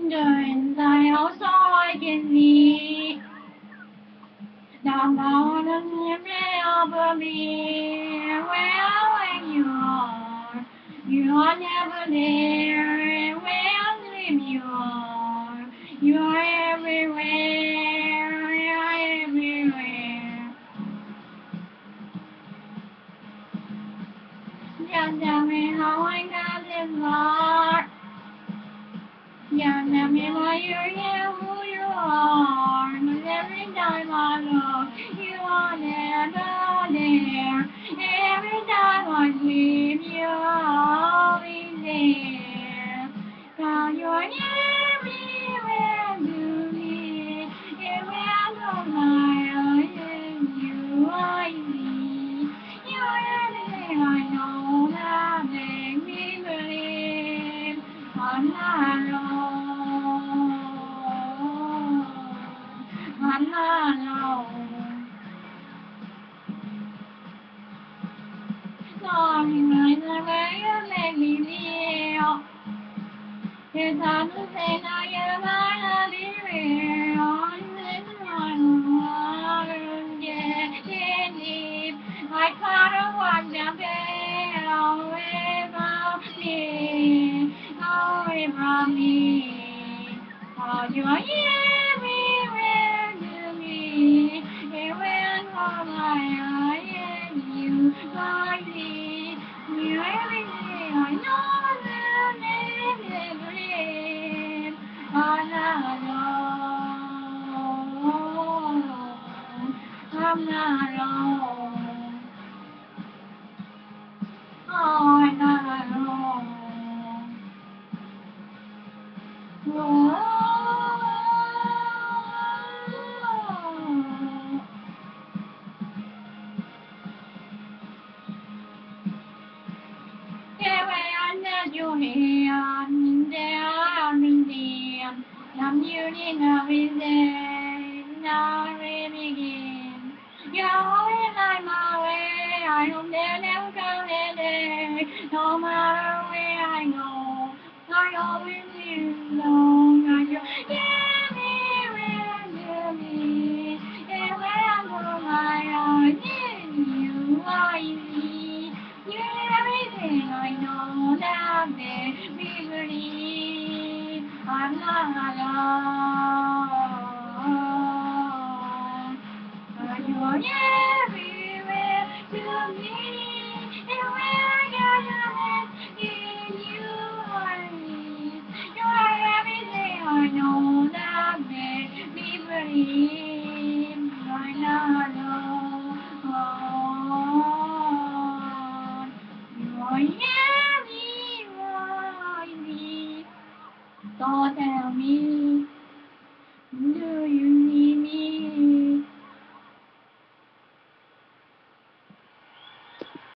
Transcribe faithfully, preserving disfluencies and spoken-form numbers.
The inside also I can see. Down down and nearly over me. Where when you are, you are never there. Where dream you are, you are everywhere. You are everywhere. Just tell me how I got this far. Just tell me why you're here, who you are. 'Cause every time I look, you are never there. Every time I sleep, you're always there. Now you're everywhere to me. Everywhere I go, my eyes, you I see. You're everything I know that makes me believe I'm not alone. I'm not alone. Sorry, I never you make me feel. It's hard to say now you're gonna be real. This is one water, getting deep. I gotta walk down there away from me, away from me. Oh, you are everywhere to me. Everywhere for my eyes, you are me. You're everything I know that makes me believe I'm not alone. I'm not alone. Oh, I'm not alone. Oh. Kêu anh dù hiền để anh tiền làm như đi nào đi về nào đi begin. You're in my way, I don't dare never come in there. No matter where I go, I always feel alone. You're everywhere to me, everywhere I go, my eyes in you I see. You're everything I know that makes me believe I'm not alone. But you're everywhere to me, and when I got your in you I need. You're everything I know that makes me believe I'm not alone. You're everywhere I need. So tell me, do you need me?